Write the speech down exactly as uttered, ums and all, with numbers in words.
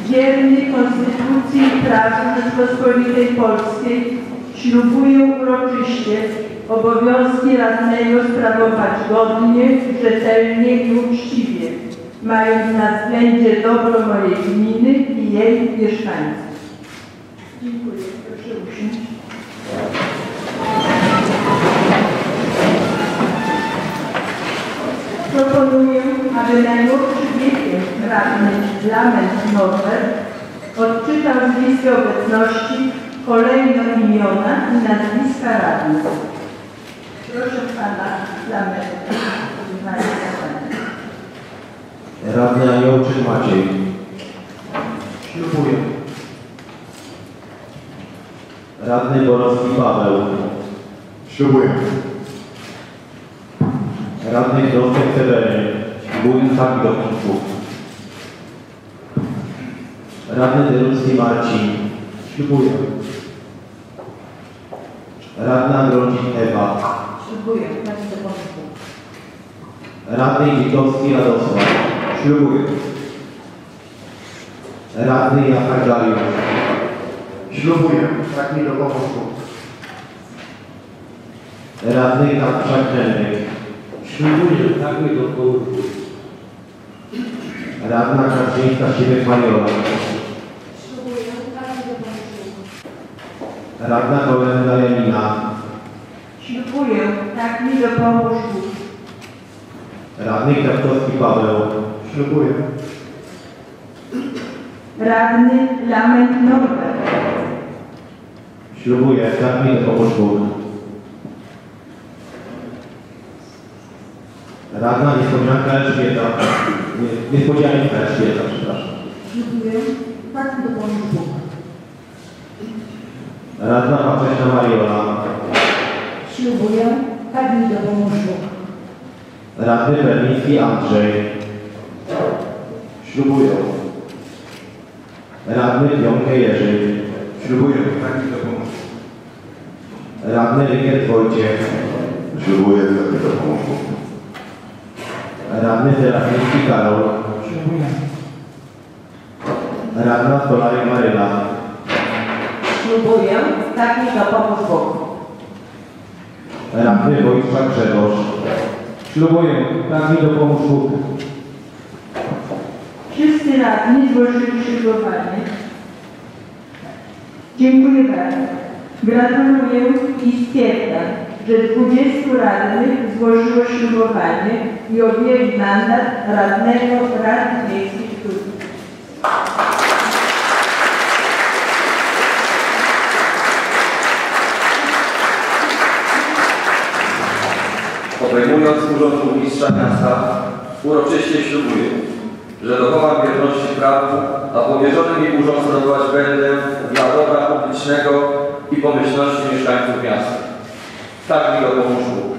wierny Konstytucji i prawu Rzeczpospolitej Polskiej, ślubuję uroczyście obowiązki radnego sprawować godnie, rzetelnie i uczciwie, mając na względzie dobro mojej gminy i jej mieszkańców. Dziękuję. Proszę usiąść. Proponuję, aby najmłodszy wiekiem radny Lament Norbert odczytał z listy obecności kolejno imiona i nazwiska radnych. Proszę pana Lamenta. Radny Aniołczyk Maciej. Ślubuję. Radny Borowski Paweł. Ślubuję. Radny Grostek Seweryn. Ślubuję tak do końca. Radny Derucki Marcin. Ślubuję. Radna Grądzik Ewa. Ślubuję. Tak do końca. Radny Witowski Radosław. Ślubuję. Radny Jachar Dariusz. Ślubuję. Tak mi dopomóż Bóg. Radny Kapczak Henryk. Ślubuję. Tak mi dopomóż Bóg. Radna Kaczyńska Siewek Mariola. Ślubuję. Tak mi dopomóż Bóg. Radna Kolenda Janina. Ślubuję. Tak mi dopomóż Bóg. Radny Kwiatkowski Paweł. Ślubuję. Radny Lament Norbert. Ślubuję, tak mi dopomóż Bóg. Radna Niespodzianka Elżbieta. Nie, Niespodzianka Elżbieta, przepraszam. Ślubuję. Tak mi dopomóż Bóg. Radna Paczeszna Mariola. Ślubuję. Tak mi dopomóż Bóg. Radny Berliński Andrzej. Ślubuję. Radny Pionkę Jerzy. Ślubuję. Tak mi dopomóż. Radny Rykiet Wojciech. Ślubuję. Tak mi dopomóż Bóg. Radny Serafiński Karol. Ślubuję. Radna Stolarek Maryla. Ślubuję. Tak mi dopomóż Bóg. Radny Wojciech Grzegorz. Ślubuję, tak mi dopomóż Bóg. Wszyscy radni złożyli ślubowanie. Dziękuję bardzo. Gratuluję i stwierdzam, że dwudziestu radnych złożyło ślubowanie i objęli mandat radnego Rady Miejskiej w Turcji. Obejmując urząd burmistrza miasta, uroczyście ślubuję, że dochowam wierności prawu, a powierzony mi urząd sprawować będę dla dobra publicznego i pomyślności mieszkańców miasta. Tak mi dopomóż Bóg.